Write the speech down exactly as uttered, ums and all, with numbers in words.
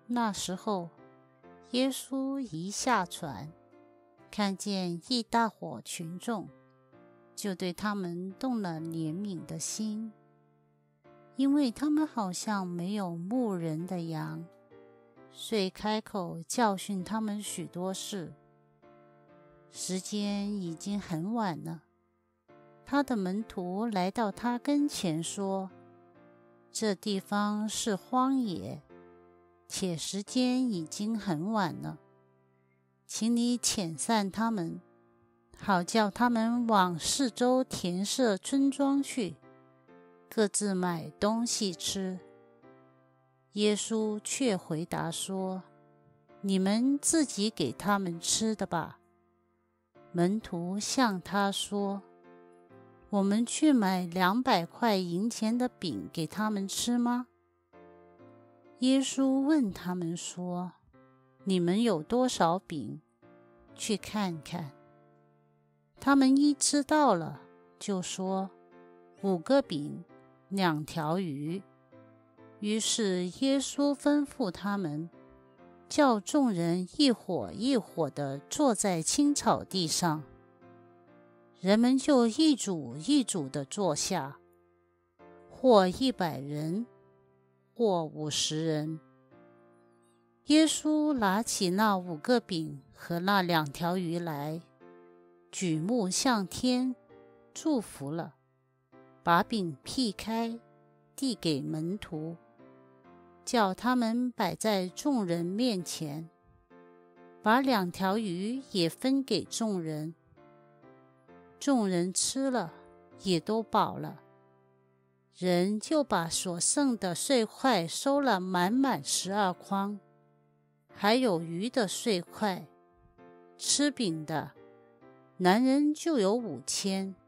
那时候，耶稣一下船，看见一大伙群众，就对他们动了怜悯的心，因为他们好像没有牧人的羊，遂开口教训他们许多事。时间已经很晚了，他的门徒来到他跟前说：这地方是荒野，且时间已经很晚了，请你遣散他们，好叫他们往四周田舍村庄去，各自买东西吃。耶稣却回答说：你们自己给他们吃的吧。门徒向他说：我们去买两百块银钱的饼给他们吃吗？耶稣问他们说：你们有多少饼？去看看。他们一知道了，就说：五个饼，两条鱼。于是耶稣吩咐他们，叫众人一伙一伙地坐在青草地上，人们就一组一组地坐下，或一百人，或五十人。耶稣拿起那五个饼和那两条鱼来，举目向天，祝福了，把饼劈开，递给门徒，叫他们摆在众人面前，把两条鱼也分给众人。众人吃了，也都饱了。人就把所剩的碎块收了满满十二筐，还有鱼的碎块。吃饼的男人就有五千。